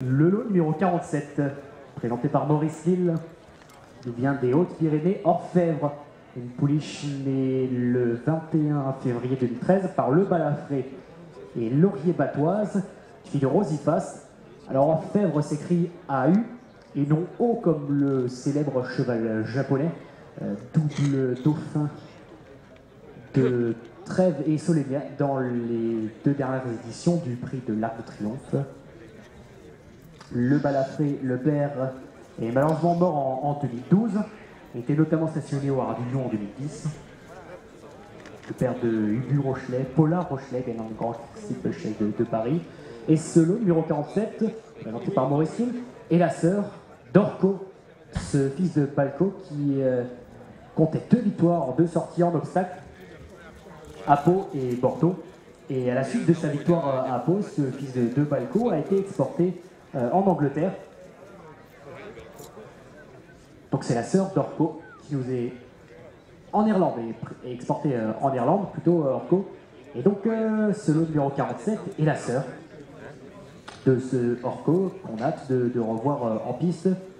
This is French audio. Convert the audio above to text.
Le lot numéro 47, présenté par Maurice Lille, nous vient des Hautes-Pyrénées, Orfèvre, une pouliche née le 21 février 2013 par Le Balafré et Laurier Batoise, fille de Rosiface. Alors Orfèvre s'écrit AU et non O comme le célèbre cheval japonais, double dauphin de Trèves et Solénia dans les deux dernières éditions du prix de l'Arc de Triomphe. Le Balafré, le père, est malheureusement mort en 2012. Il était notamment stationné au Ardillon en 2010. Le père de Hugo Rochelet, Paula Rochelet, gagnant du Grand Prix de Paris. Et ce lot, numéro 47, présenté par Maurice Lille, est la sœur d'Orco, ce fils de Palco qui comptait 2 victoires en 2 sorties en obstacle, à Pau et Bordeaux. Et à la suite de sa victoire à Pau, ce fils de Palco a été exporté en Angleterre. Donc c'est la sœur d'Orco qui nous est en Irlande et exportée en Irlande, plutôt Orco. Et donc ce lot numéro 47 est la sœur de ce Orco qu'on a hâte de revoir en piste